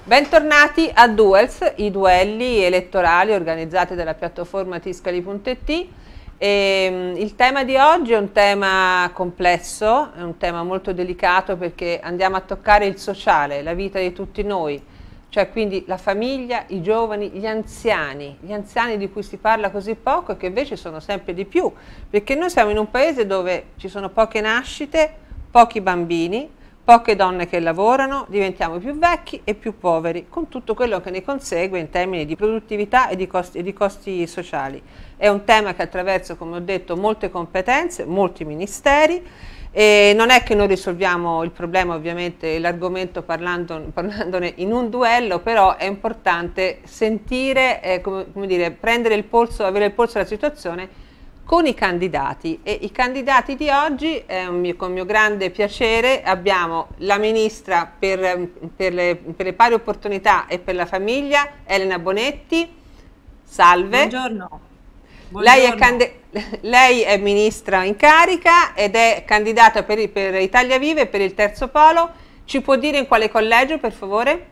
Bentornati a Duels, i duelli elettorali organizzati dalla piattaforma Tiscali.it. Il tema di oggi è un tema complesso, è un tema molto delicato perché andiamo a toccare il sociale, la vita di tutti noi, cioè quindi la famiglia, i giovani, gli anziani di cui si parla così poco e che invece sono sempre di più, perché noi siamo in un paese dove ci sono poche nascite, pochi bambini, poche donne che lavorano, diventiamo più vecchi e più poveri, con tutto quello che ne consegue in termini di produttività e di costi sociali. È un tema che attraversa, come ho detto, molte competenze, molti ministeri, e non è che noi risolviamo il problema, ovviamente, l'argomento parlandone in un duello, però è importante sentire, come dire, prendere il polso, avere il polso della situazione con i candidati. E i candidati di oggi, con mio grande piacere, abbiamo la ministra per le pari opportunità e per la famiglia, Elena Bonetti. Salve. Buongiorno. Buongiorno. Lei è ministra in carica ed è candidata per Italia Viva e per il Terzo Polo. Ci può dire in quale collegio, per favore?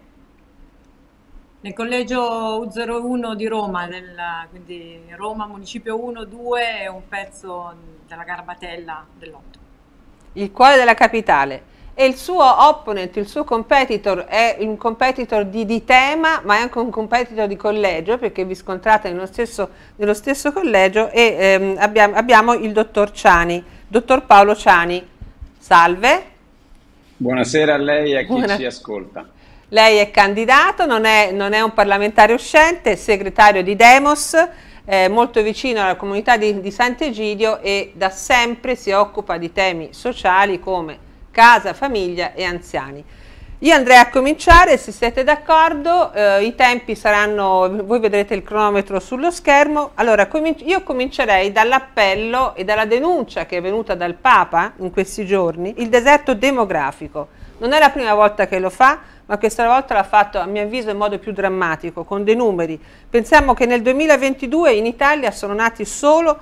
Nel collegio U01 di Roma, quindi Roma Municipio 1-2 è un pezzo della Garbatella dell'8. Il cuore della capitale. E il suo opponent, il suo competitor, è un competitor di tema, ma è anche un competitor di collegio, perché vi scontrate nello stesso collegio, e abbiamo il dottor Ciani, dottor Paolo Ciani. Salve. Buonasera a lei e a chi ci ascolta. Lei è candidato, non è un parlamentare uscente, è segretario di Demos, molto vicino alla comunità di Sant'Egidio e da sempre si occupa di temi sociali come casa, famiglia e anziani. Io andrei a cominciare, se siete d'accordo, i tempi saranno, voi vedrete il cronometro sullo schermo. Allora, io comincerei dall'appello e dalla denuncia che è venuta dal Papa in questi giorni, il deserto demografico. Non è la prima volta che lo fa, ma questa volta l'ha fatto, a mio avviso, in modo più drammatico, con dei numeri. Pensiamo che nel 2022 in Italia sono nati solo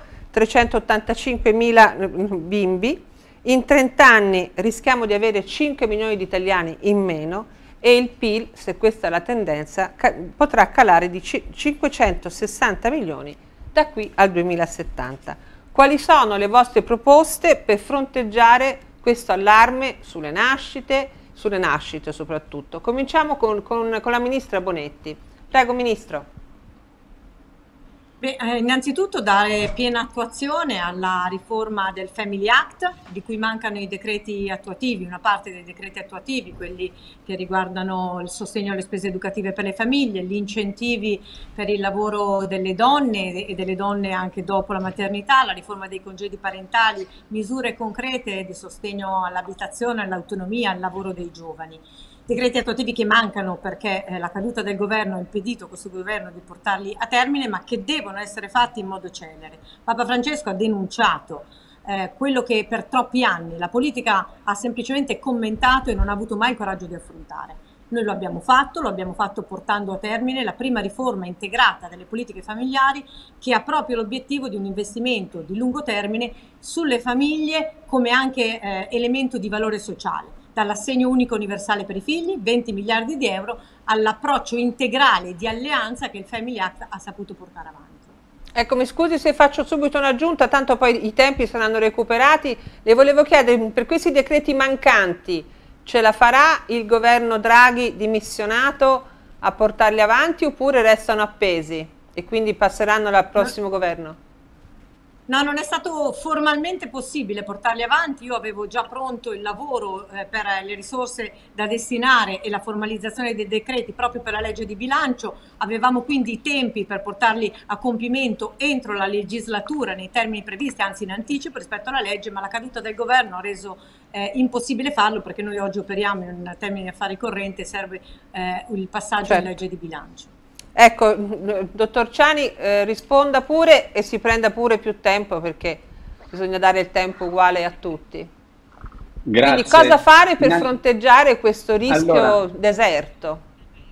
385.000 bimbi, in 30 anni rischiamo di avere 5 milioni di italiani in meno e il PIL, se questa è la tendenza, potrà calare di 560 milioni da qui al 2070. Quali sono le vostre proposte per fronteggiare questo allarme sulle nascite soprattutto? Cominciamo con la ministra Bonetti. Prego, ministro. Beh, innanzitutto dare piena attuazione alla riforma del Family Act, di cui mancano i decreti attuativi, una parte dei decreti attuativi, quelli che riguardano il sostegno alle spese educative per le famiglie, gli incentivi per il lavoro delle donne e delle donne anche dopo la maternità, la riforma dei congedi parentali, misure concrete di sostegno all'abitazione, all'autonomia, al lavoro dei giovani. Decreti attuativi che mancano perché la caduta del governo ha impedito a questo governo di portarli a termine, ma che devono essere fatti in modo celere. Papa Francesco ha denunciato quello che per troppi anni la politica ha semplicemente commentato e non ha avuto mai il coraggio di affrontare. Noi lo abbiamo fatto portando a termine la prima riforma integrata delle politiche familiari che ha proprio l'obiettivo di un investimento di lungo termine sulle famiglie come anche elemento di valore sociale. Dall'assegno unico universale per i figli, 20 miliardi di euro, all'approccio integrale di alleanza che il Family Act ha saputo portare avanti. Ecco, mi scusi se faccio subito un'aggiunta, tanto poi i tempi saranno recuperati. Le volevo chiedere, per questi decreti mancanti, ce la farà il governo Draghi dimissionato a portarli avanti oppure restano appesi e quindi passeranno al prossimo governo? No, non è stato formalmente possibile portarli avanti. Io avevo già pronto il lavoro per le risorse da destinare e la formalizzazione dei decreti proprio per la legge di bilancio. Avevamo quindi i tempi per portarli a compimento entro la legislatura nei termini previsti, anzi in anticipo rispetto alla legge, ma la caduta del governo ha reso impossibile farlo perché noi oggi operiamo in termini di affari correnti e serve il passaggio in legge di bilancio. Ecco, dottor Ciani, risponda pure e si prenda pure più tempo perché bisogna dare il tempo uguale a tutti. Grazie. Quindi cosa fare per fronteggiare questo rischio deserto?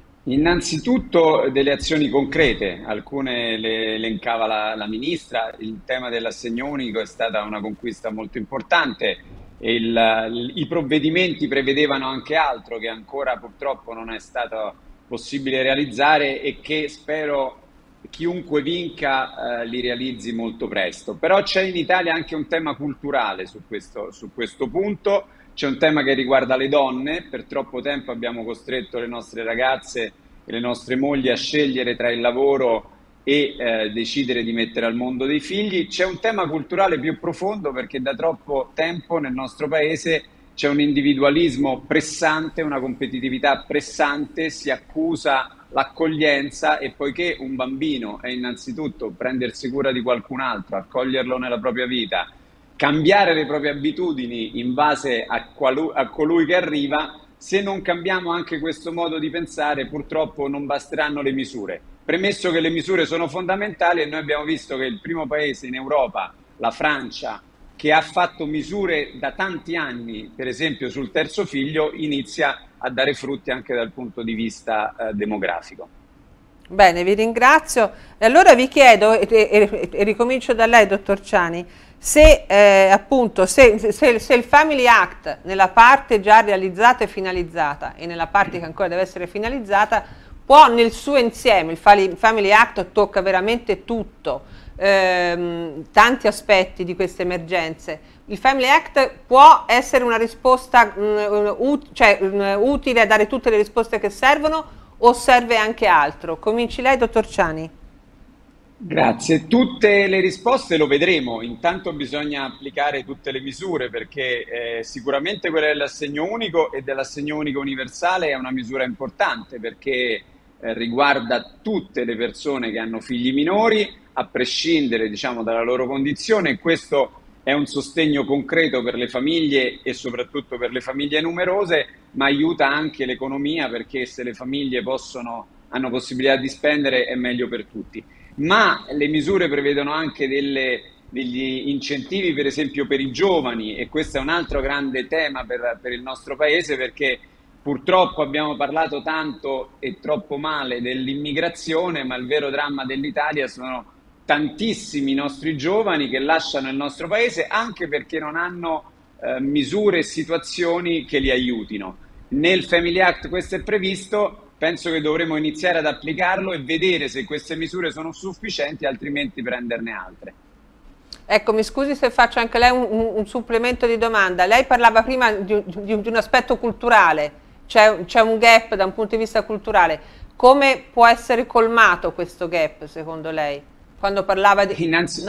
Innanzitutto delle azioni concrete, alcune le elencava la Ministra, il tema dell'assegno unico è stata una conquista molto importante, i provvedimenti prevedevano anche altro che ancora purtroppo non è stato possibile realizzare e che spero chiunque vinca li realizzi molto presto. Però c'è in Italia anche un tema culturale su questo punto, c'è un tema che riguarda le donne. Per troppo tempo abbiamo costretto le nostre ragazze e le nostre mogli a scegliere tra il lavoro e decidere di mettere al mondo dei figli. C'è un tema culturale più profondo, perché da troppo tempo nel nostro paese c'è un individualismo pressante, una competitività pressante, si accusa l'accoglienza, e poiché un bambino è innanzitutto prendersi cura di qualcun altro, accoglierlo nella propria vita, cambiare le proprie abitudini in base a colui che arriva, se non cambiamo anche questo modo di pensare, purtroppo non basteranno le misure. Premesso che le misure sono fondamentali, e noi abbiamo visto che il primo paese in Europa, la Francia, che ha fatto misure da tanti anni, per esempio sul terzo figlio, inizia a dare frutti anche dal punto di vista demografico. Bene, vi ringrazio. E allora vi chiedo, e ricomincio da lei, dottor Ciani, se appunto se il Family Act nella parte già realizzata e finalizzata e nella parte che ancora deve essere finalizzata può nel suo insieme, il Family Act tocca veramente tutto, tanti aspetti di queste emergenze. Il Family Act può essere una risposta utile a dare tutte le risposte che servono, o serve anche altro? Cominci lei, dottor Ciani. Grazie. Tutte le risposte lo vedremo. Intanto bisogna applicare tutte le misure, perché sicuramente quella dell'assegno unico e dell'assegno unico universale è una misura importante, perché riguarda tutte le persone che hanno figli minori, a prescindere, diciamo, dalla loro condizione, e questo è un sostegno concreto per le famiglie e soprattutto per le famiglie numerose, ma aiuta anche l'economia, perché se le famiglie hanno possibilità di spendere è meglio per tutti. Ma le misure prevedono anche degli incentivi, per esempio per i giovani, e questo è un altro grande tema per il nostro paese, perché purtroppo abbiamo parlato tanto e troppo male dell'immigrazione, ma il vero dramma dell'Italia sono tantissimi nostri giovani che lasciano il nostro paese anche perché non hanno misure e situazioni che li aiutino. Nel Family Act questo è previsto, penso che dovremo iniziare ad applicarlo e vedere se queste misure sono sufficienti, altrimenti prenderne altre. Ecco, mi scusi se faccio anche lei un supplemento di domanda. Lei parlava prima di un aspetto culturale, c'è un gap da un punto di vista culturale. Come può essere colmato questo gap, secondo lei? Quando parlava di...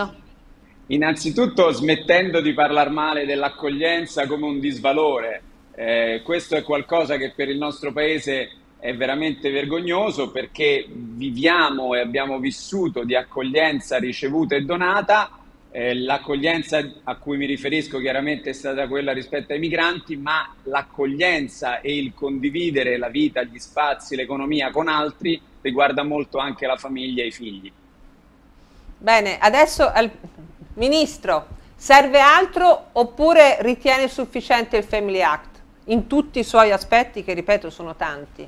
Innanzitutto smettendo di parlare male dell'accoglienza come un disvalore. Questo è qualcosa che per il nostro paese è veramente vergognoso, perché viviamo e abbiamo vissuto di accoglienza ricevuta e donata. L'accoglienza a cui mi riferisco chiaramente è stata quella rispetto ai migranti, ma l'accoglienza e il condividere la vita, gli spazi, l'economia con altri riguarda molto anche la famiglia e i figli. Bene, adesso Ministro, serve altro oppure ritiene sufficiente il Family Act in tutti i suoi aspetti, che ripeto sono tanti?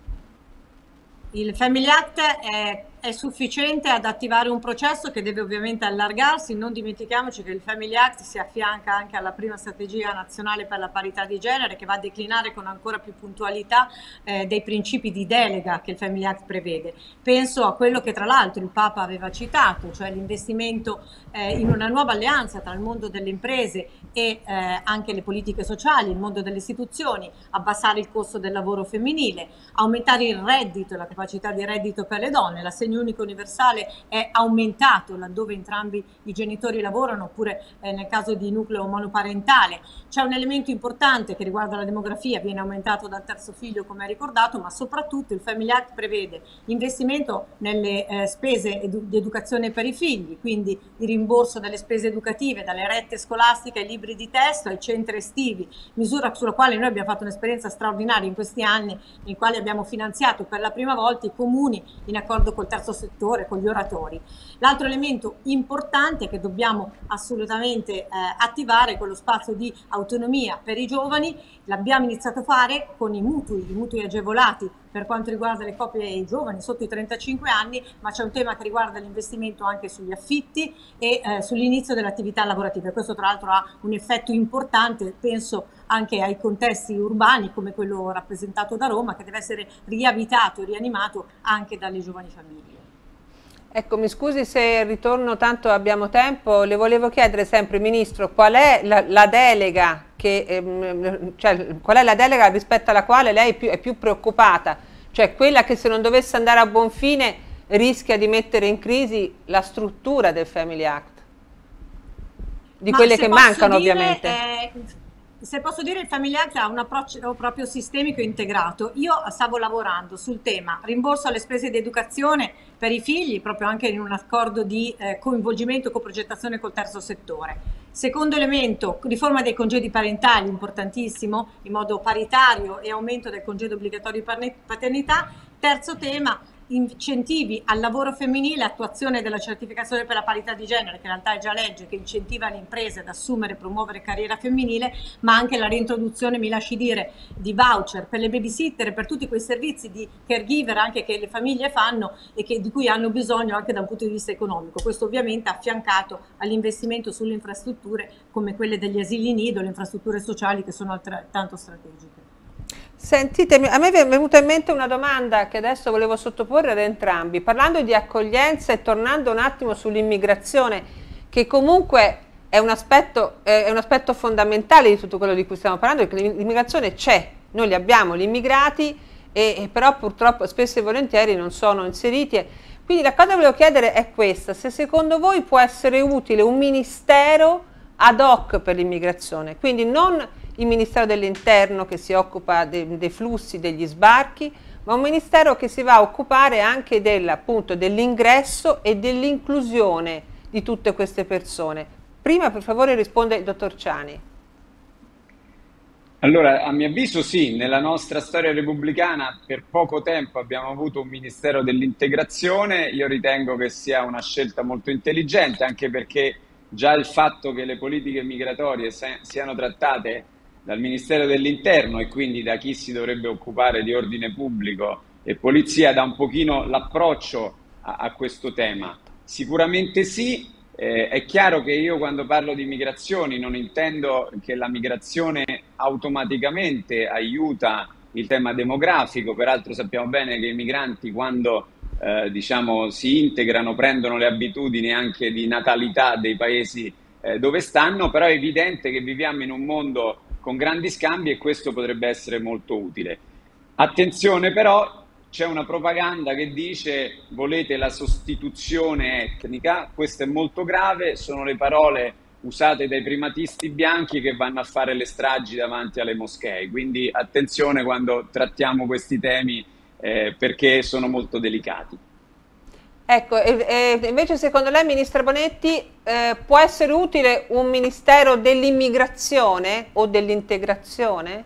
Il Family Act è sufficiente ad attivare un processo che deve ovviamente allargarsi. Non dimentichiamoci che il Family Act si affianca anche alla prima strategia nazionale per la parità di genere, che va a declinare con ancora più puntualità dei principi di delega che il Family Act prevede. Penso a quello che tra l'altro il Papa aveva citato, cioè l'investimento in una nuova alleanza tra il mondo delle imprese e anche le politiche sociali, il mondo delle istituzioni, abbassare il costo del lavoro femminile, aumentare il reddito e la capacità di reddito per le donne. L'assegno unico universale è aumentato laddove entrambi i genitori lavorano, oppure nel caso di nucleo monoparentale. C'è un elemento importante che riguarda la demografia, viene aumentato dal terzo figlio come ha ricordato, ma soprattutto il Family Act prevede investimento nelle spese di educazione per i figli, quindi il rimborso delle spese educative, dalle rette scolastiche ai libri di testo ai centri estivi, misura sulla quale noi abbiamo fatto un'esperienza straordinaria in questi anni, nei quali abbiamo finanziato per la prima volta i comuni in accordo col terzo settore, con gli oratori. L'altro elemento importante che dobbiamo assolutamente attivare è quello spazio di autonomia per i giovani. L'abbiamo iniziato a fare con i mutui agevolati per quanto riguarda le coppie e i giovani sotto i 35 anni, ma c'è un tema che riguarda l'investimento anche sugli affitti e sull'inizio delle attività lavorative. Questo tra l'altro ha un effetto importante, penso anche ai contesti urbani come quello rappresentato da Roma, che deve essere riabitato e rianimato anche dalle giovani famiglie. Ecco, mi scusi se ritorno, tanto abbiamo tempo, le volevo chiedere sempre, Ministro, qual è la delega qual è la delega rispetto alla quale lei è più preoccupata? Cioè quella che, se non dovesse andare a buon fine, rischia di mettere in crisi la struttura del Family Act? Di quelle che mancano, ovviamente. Se posso dire, il Family Act ha un approccio proprio sistemico e integrato. Io stavo lavorando sul tema rimborso alle spese di educazione per i figli, proprio anche in un accordo di coinvolgimento e coprogettazione col terzo settore. Secondo elemento, riforma dei congedi parentali, importantissimo, in modo paritario, e aumento del congedo obbligatorio di paternità. Terzo tema, incentivi al lavoro femminile, attuazione della certificazione per la parità di genere, che in realtà è già legge, che incentiva le imprese ad assumere e promuovere carriera femminile, ma anche la reintroduzione, mi lasci dire, di voucher per le babysitter e per tutti quei servizi di caregiver anche che le famiglie fanno e di cui hanno bisogno anche da un punto di vista economico. Questo ovviamente affiancato all'investimento sulle infrastrutture come quelle degli asili nido, le infrastrutture sociali, che sono altrettanto strategiche. Sentite, a me è venuta in mente una domanda che adesso volevo sottoporre ad entrambi, parlando di accoglienza e tornando un attimo sull'immigrazione, che comunque è un aspetto fondamentale di tutto quello di cui stiamo parlando, perché l'immigrazione c'è, noi li abbiamo, gli immigrati, però purtroppo spesso e volentieri non sono inseriti. Quindi la cosa che volevo chiedere è questa: se secondo voi può essere utile un ministero ad hoc per l'immigrazione, quindi non il Ministero dell'Interno che si occupa dei flussi, degli sbarchi, ma un ministero che si va a occupare anche appunto dell'ingresso e dell'inclusione di tutte queste persone. Prima, per favore, risponde il dottor Ciani. Allora, a mio avviso sì, nella nostra storia repubblicana per poco tempo abbiamo avuto un Ministero dell'Integrazione. Io ritengo che sia una scelta molto intelligente, anche perché già il fatto che le politiche migratorie siano trattate dal Ministero dell'Interno e quindi da chi si dovrebbe occupare di ordine pubblico e polizia dà un pochino l'approccio a questo tema. Sicuramente sì, è chiaro che io quando parlo di migrazioni non intendo che la migrazione automaticamente aiuta il tema demografico, peraltro sappiamo bene che i migranti quando diciamo, si integrano prendono le abitudini anche di natalità dei paesi dove stanno, però è evidente che viviamo in un mondo con grandi scambi e questo potrebbe essere molto utile. Attenzione però, c'è una propaganda che dice volete la sostituzione etnica, questo è molto grave, sono le parole usate dai primatisti bianchi che vanno a fare le stragi davanti alle moschee, quindi attenzione quando trattiamo questi temi perché sono molto delicati. Ecco, invece secondo lei, Ministra Bonetti, può essere utile un Ministero dell'immigrazione o dell'integrazione?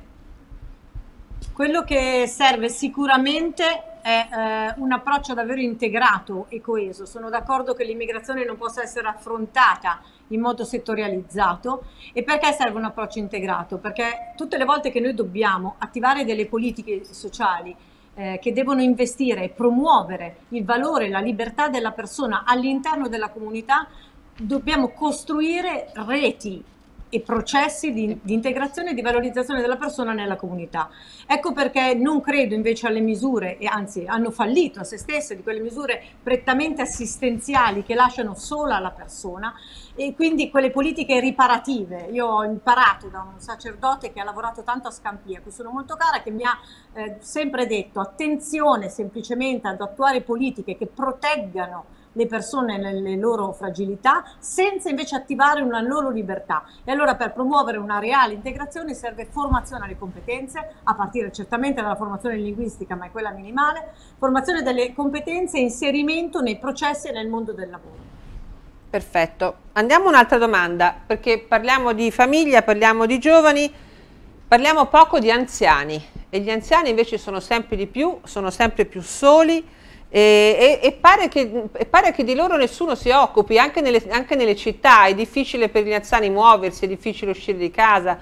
Quello che serve sicuramente è un approccio davvero integrato e coeso. Sono d'accordo che l'immigrazione non possa essere affrontata in modo settorializzato. E perché serve un approccio integrato? Perché tutte le volte che noi dobbiamo attivare delle politiche sociali che devono investire e promuovere il valore e la libertà della persona all'interno della comunità, dobbiamo costruire reti e processi di integrazione e di valorizzazione della persona nella comunità. Ecco perché non credo invece alle misure, e anzi hanno fallito a se stesse, di quelle misure prettamente assistenziali che lasciano sola la persona, e quindi quelle politiche riparative. Io ho imparato da un sacerdote che ha lavorato tanto a Scampia, a cui sono molto cara, che mi ha sempre detto attenzione semplicemente ad attuare politiche che proteggano le persone nelle loro fragilità senza invece attivare una loro libertà. E allora per promuovere una reale integrazione serve formazione alle competenze, a partire certamente dalla formazione linguistica, ma è quella minimale, formazione delle competenze e inserimento nei processi e nel mondo del lavoro. Perfetto. Andiamo a un'altra domanda, perché parliamo di famiglia, parliamo di giovani, parliamo poco di anziani, e gli anziani invece sono sempre più soli, e pare che di loro nessuno si occupi, anche nelle città. È difficile per gli anziani muoversi, è difficile uscire di casa.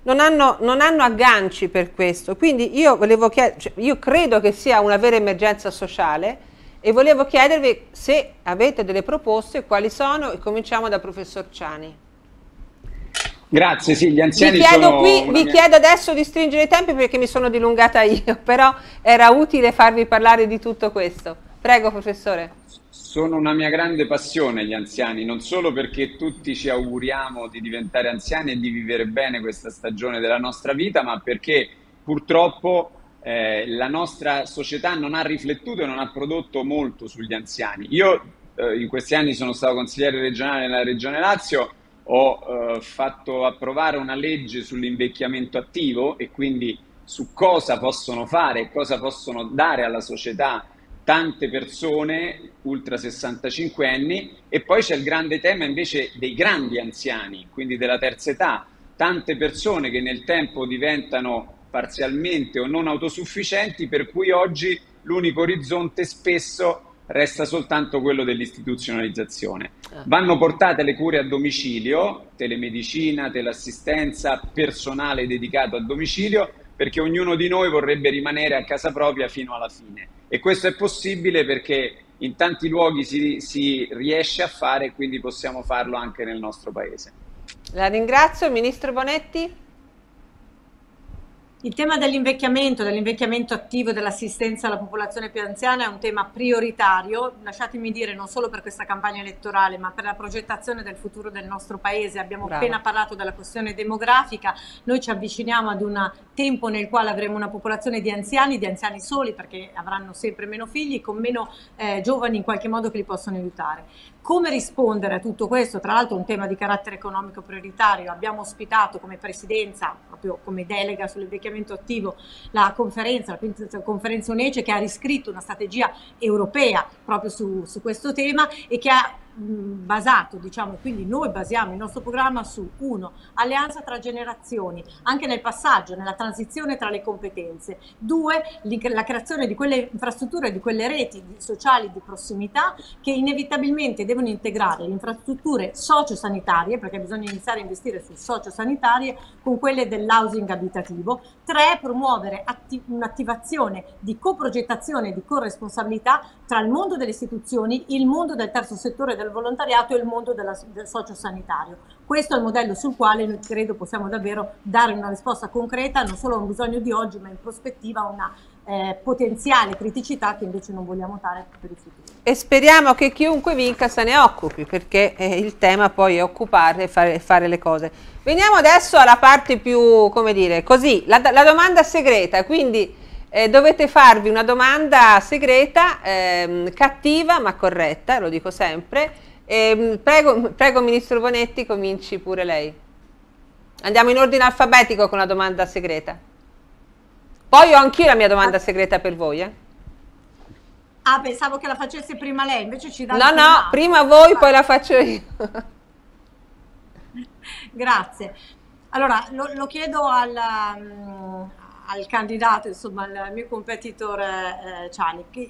non hanno agganci per questo. Quindi io volevo chiedere, cioè, io credo che sia una vera emergenza sociale e volevo chiedervi se avete delle proposte, quali sono, e cominciamo da professor Ciani. Grazie, sì, gli anziani vi chiedo adesso di stringere i tempi perché mi sono dilungata io, però era utile farvi parlare di tutto questo. Prego, professore. Sono una mia grande passione gli anziani, non solo perché tutti ci auguriamo di diventare anziani e di vivere bene questa stagione della nostra vita, ma perché purtroppo la nostra società non ha riflettuto e non ha prodotto molto sugli anziani. Io in questi anni sono stato consigliere regionale nella Regione Lazio, ho fatto approvare una legge sull'invecchiamento attivo e quindi su cosa possono fare e cosa possono dare alla società tante persone ultra 65 anni, e poi c'è il grande tema invece dei grandi anziani, quindi della terza età, tante persone che nel tempo diventano parzialmente o non autosufficienti, per cui oggi l'unico orizzonte spesso resta soltanto quello dell'istituzionalizzazione. Vanno portate le cure a domicilio, telemedicina, teleassistenza, personale dedicato a domicilio, perché ognuno di noi vorrebbe rimanere a casa propria fino alla fine. E questo è possibile perché in tanti luoghi si riesce a fare, e quindi possiamo farlo anche nel nostro paese. La ringrazio. Ministro Bonetti? Il tema dell'invecchiamento attivo e dell'assistenza alla popolazione più anziana è un tema prioritario, lasciatemi dire, non solo per questa campagna elettorale, ma per la progettazione del futuro del nostro paese. Abbiamo appena parlato della questione demografica, noi ci avviciniamo ad un tempo nel quale avremo una popolazione di anziani soli, perché avranno sempre meno figli, con meno giovani in qualche modo che li possono aiutare. Come rispondere a tutto questo? Tra l'altro un tema di carattere economico prioritario. Abbiamo ospitato come presidenza, proprio come delega sull'invecchiamento attivo, la quinta conferenza UNECE, che ha riscritto una strategia europea proprio su questo tema e che ha basato, diciamo, quindi noi basiamo il nostro programma su 1. Alleanza tra generazioni, anche nel passaggio, nella transizione tra le competenze. 2. La creazione di quelle infrastrutture, di quelle reti sociali di prossimità che inevitabilmente devono integrare le infrastrutture sociosanitarie, perché bisogna iniziare a investire sul sociosanitarie, con quelle dell'housing abitativo. 3. Promuovere un'attivazione di coprogettazione e di corresponsabilità tra il mondo delle istituzioni, il mondo del terzo settore del volontariato e il mondo del sociosanitario. Questo è il modello sul quale noi credo possiamo davvero dare una risposta concreta non solo a un bisogno di oggi, ma in prospettiva a una potenziale criticità che invece non vogliamo dare per il futuro. E speriamo che chiunque vinca se ne occupi, perché il tema poi è occupare e fare le cose. Veniamo adesso alla parte più, come dire, così, la domanda segreta, quindi dovete farvi una domanda segreta, cattiva ma corretta, lo dico sempre. Prego Ministro Bonetti, cominci pure lei. Andiamo in ordine alfabetico con la domanda segreta. Poi ho anch'io la mia domanda segreta per voi. Ah, pensavo che la facesse prima lei, invece ci dà... No, prima voi, poi la faccio io. Grazie. Allora, lo chiedo al candidato, insomma, al mio competitor Ciani, che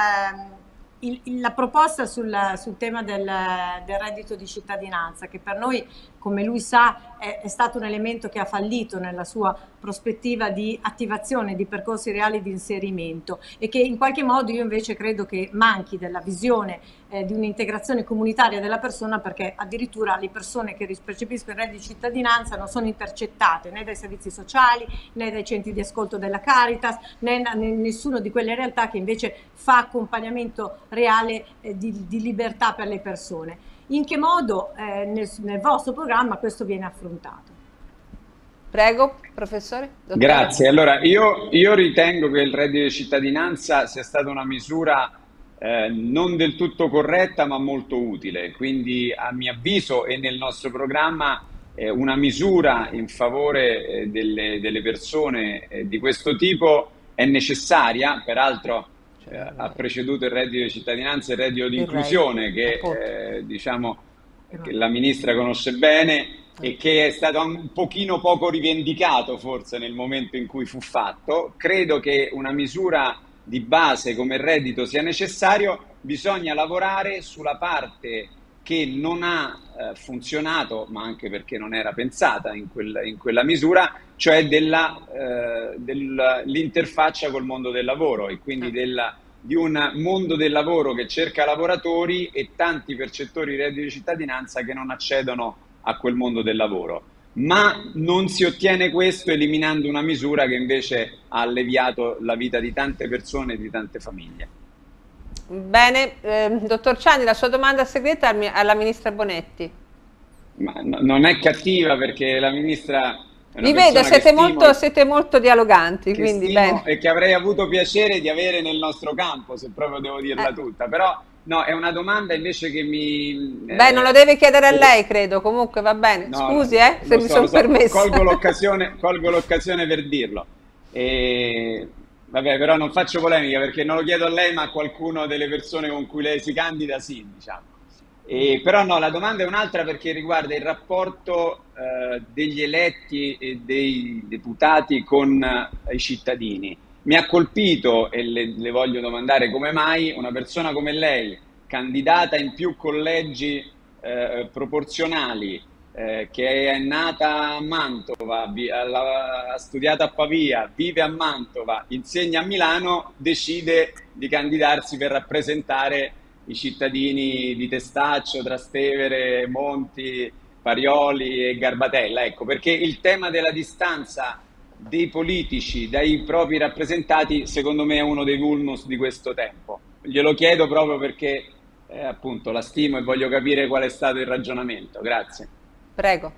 la proposta sul tema del reddito di cittadinanza, che per noi, come lui sa, è stato un elemento che ha fallito nella sua prospettiva di attivazione di percorsi reali di inserimento, e che in qualche modo io invece credo che manchi della visione di un'integrazione comunitaria della persona, perché addirittura le persone che percepiscono il reddito di cittadinanza non sono intercettate né dai servizi sociali, né dai centri di ascolto della Caritas, né nessuno di quelle realtà che invece fa accompagnamento reale di libertà per le persone. In che modo nel vostro programma questo viene affrontato? Prego, professore. Dottore. Grazie. Allora, io ritengo che il reddito di cittadinanza sia stata una misura non del tutto corretta, ma molto utile. Quindi, a mio avviso e nel nostro programma, una misura in favore delle persone di questo tipo è necessaria. Peraltro, ha preceduto il reddito di cittadinanza il reddito di inclusione, che diciamo che la ministra conosce bene e che è stato un pochino poco rivendicato forse nel momento in cui fu fatto. Credo che una misura di base come il reddito sia necessario. Bisogna lavorare sulla parte che non ha funzionato, ma anche perché non era pensata in quella misura, cioè dell'interfaccia col mondo del lavoro e quindi di un mondo del lavoro che cerca lavoratori e tanti percettori di reddito di cittadinanza che non accedono a quel mondo del lavoro. Ma non si ottiene questo eliminando una misura che invece ha alleviato la vita di tante persone e di tante famiglie. Bene, dottor Ciani, la sua domanda segreta alla ministra Bonetti. Ma non è cattiva, perché la ministra è una Vi vedo, persona siete molto dialoganti, che quindi stimo bene. e che avrei avuto piacere di avere nel nostro campo, se proprio devo dirla tutta. Però no, è una domanda invece che mi... Beh, non lo deve chiedere a lei, credo, comunque va bene. No, Scusi, se lo mi so, sono lo so, permesso. colgo l'occasione per dirlo. Vabbè, però non faccio polemica, perché non lo chiedo a lei, ma a qualcuno delle persone con cui lei si candida, sì, diciamo. Però no, la domanda è un'altra, perché riguarda il rapporto degli eletti e dei deputati con i cittadini. Mi ha colpito, e le voglio domandare come mai una persona come lei, candidata in più collegi proporzionali, che è nata a Mantova, ha studiato a Pavia, vive a Mantova, insegna a Milano, decide di candidarsi per rappresentare i cittadini di Testaccio, Trastevere, Monti, Parioli e Garbatella. Ecco, perché il tema della distanza dei politici dai propri rappresentati, secondo me, è uno dei vulnus di questo tempo. Glielo chiedo proprio perché appunto la stimo e voglio capire qual è stato il ragionamento. Grazie. Prego.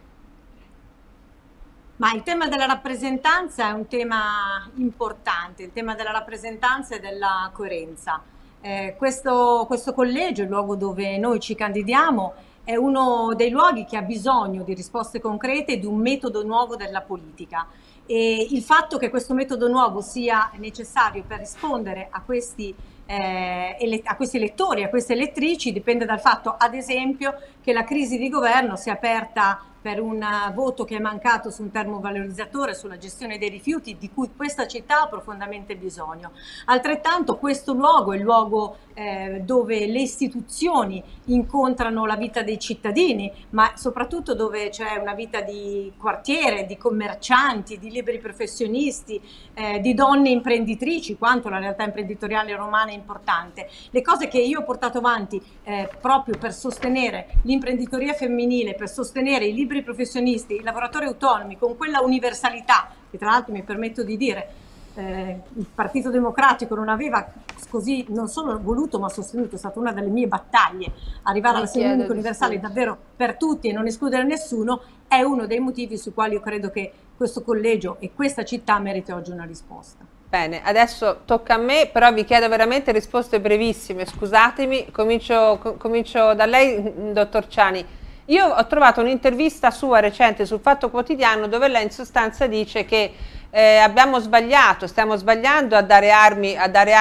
Ma il tema della rappresentanza è un tema importante, il tema della rappresentanza e della coerenza. Questo collegio, il luogo dove noi ci candidiamo, è uno dei luoghi che ha bisogno di risposte concrete e di un metodo nuovo della politica. E il fatto che questo metodo nuovo sia necessario per rispondere a questi elettori, a queste elettrici, dipende dal fatto, ad esempio, che la crisi di governo si è aperta per un voto che è mancato su un termovalorizzatore, sulla gestione dei rifiuti, di cui questa città ha profondamente bisogno. Altrettanto questo luogo è il luogo dove le istituzioni incontrano la vita dei cittadini, ma soprattutto dove c'è una vita di quartiere, di commercianti, di liberi professionisti, di donne imprenditrici, quanto la realtà imprenditoriale romana è importante. Le cose che io ho portato avanti proprio per sostenere l'imprenditoria femminile, per sostenere i liberi professionisti, i lavoratori autonomi, con quella universalità che tra l'altro mi permetto di dire il Partito Democratico non aveva così non solo voluto ma sostenuto, è stata una delle mie battaglie, arrivare all'assegno unico universale davvero per tutti e non escludere nessuno, è uno dei motivi sui quali io credo che questo collegio e questa città meriti oggi una risposta. Bene, adesso tocca a me, però vi chiedo veramente risposte brevissime, scusatemi, comincio da lei, dottor Ciani. Io ho trovato un'intervista sua recente sul Fatto Quotidiano dove lei in sostanza dice che stiamo sbagliando a dare armi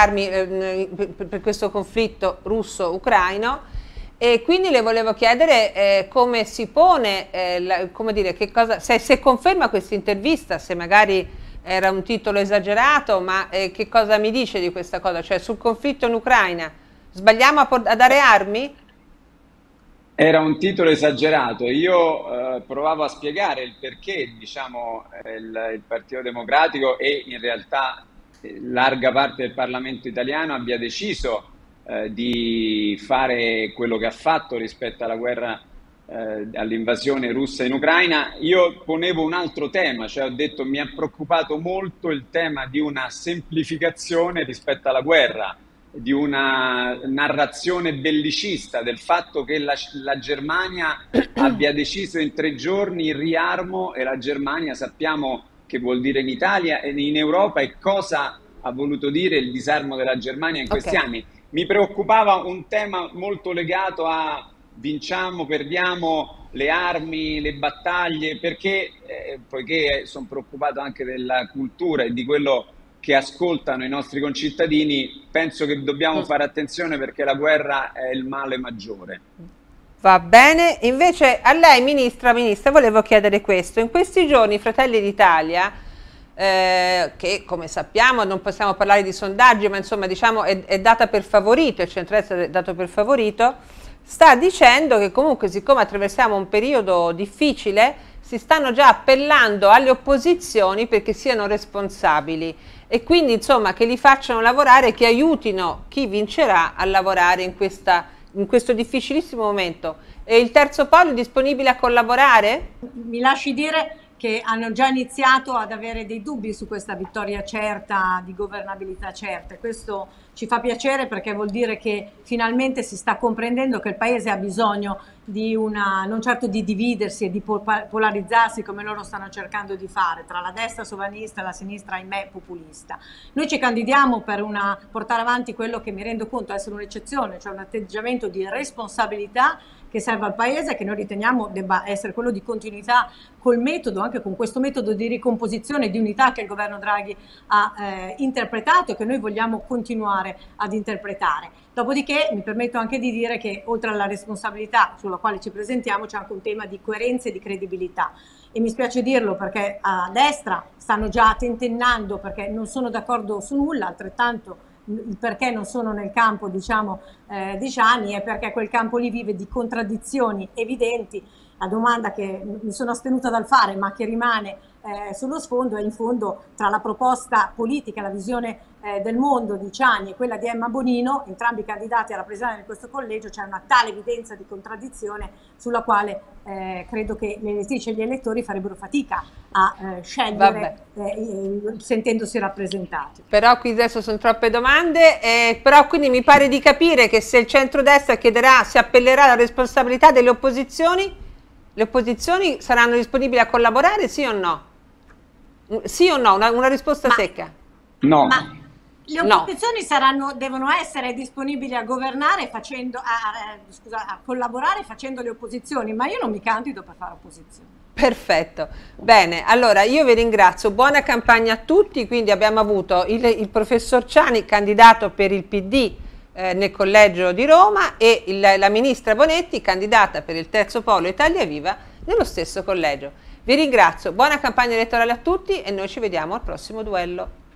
per questo conflitto russo-ucraino, e quindi le volevo chiedere come si pone, come dire, se conferma questa intervista, se magari era un titolo esagerato, ma che cosa mi dice di questa cosa? Cioè sul conflitto in Ucraina sbagliamo a dare armi? Era un titolo esagerato. Io provavo a spiegare il perché, diciamo, il Partito Democratico e in realtà larga parte del Parlamento italiano abbia deciso di fare quello che ha fatto rispetto alla guerra, all'invasione russa in Ucraina. Io ponevo un altro tema, cioè ho detto mi ha preoccupato molto il tema di una semplificazione rispetto alla guerra, di una narrazione bellicista, del fatto che la Germania abbia deciso in 3 giorni il riarmo, e la Germania sappiamo che vuol dire in Italia e in Europa, e cosa ha voluto dire il disarmo della Germania in questi anni. Mi preoccupava un tema molto legato a vinciamo, perdiamo le armi, le battaglie, perché poiché sono preoccupato anche della cultura e di quello che ascoltano i nostri concittadini, penso che dobbiamo fare attenzione, perché la guerra è il male maggiore. Va bene, invece a lei ministra, volevo chiedere questo. In questi giorni Fratelli d'Italia, che come sappiamo non possiamo parlare di sondaggi, ma insomma diciamo è data per favorito, il centrodestra è dato per favorito, sta dicendo che comunque, siccome attraversiamo un periodo difficile, si stanno già appellando alle opposizioni perché siano responsabili e quindi insomma che li facciano lavorare, che aiutino chi vincerà a lavorare in questo difficilissimo momento. E il terzo polo è disponibile a collaborare? Mi lasci dire che hanno già iniziato ad avere dei dubbi su questa vittoria certa, di governabilità certa. Questo ci fa piacere perché vuol dire che finalmente si sta comprendendo che il Paese ha bisogno di non certo di dividersi e di polarizzarsi come loro stanno cercando di fare, tra la destra sovranista e la sinistra, ahimè, populista. Noi ci candidiamo per portare avanti quello che mi rendo conto essere un'eccezione, cioè un atteggiamento di responsabilità che serve al Paese, che noi riteniamo debba essere quello di continuità col metodo, anche con questo metodo di ricomposizione e di unità che il governo Draghi ha interpretato e che noi vogliamo continuare ad interpretare. Dopodiché mi permetto anche di dire che oltre alla responsabilità sulla quale ci presentiamo c'è anche un tema di coerenza e di credibilità. E mi spiace dirlo perché a destra stanno già tentennando perché non sono d'accordo su nulla, altrettanto il perché non sono nel campo, diciamo, di Gianni è perché quel campo lì vive di contraddizioni evidenti. La domanda che mi sono astenuta dal fare ma che rimane sullo sfondo è in fondo tra la proposta politica, la visione del mondo di Ciani e quella di Emma Bonino, entrambi candidati alla presidenza di questo collegio, c'è una tale evidenza di contraddizione sulla quale credo che le elettrici e gli elettori farebbero fatica a scegliere sentendosi rappresentati. Però qui adesso sono troppe domande, però quindi mi pare di capire che se il centrodestra si appellerà alla responsabilità delle opposizioni, le opposizioni saranno disponibili a collaborare, sì o no? Sì o no? Una risposta secca. No. Ma le opposizioni devono essere disponibili a governare a collaborare facendo le opposizioni, ma io non mi candido per fare opposizione. Perfetto, bene, allora io vi ringrazio, buona campagna a tutti, quindi abbiamo avuto il professor Ciani, candidato per il PD nel collegio di Roma e la ministra Bonetti, candidata per il terzo polo Italia Viva nello stesso collegio. Vi ringrazio, buona campagna elettorale a tutti e noi ci vediamo al prossimo duello.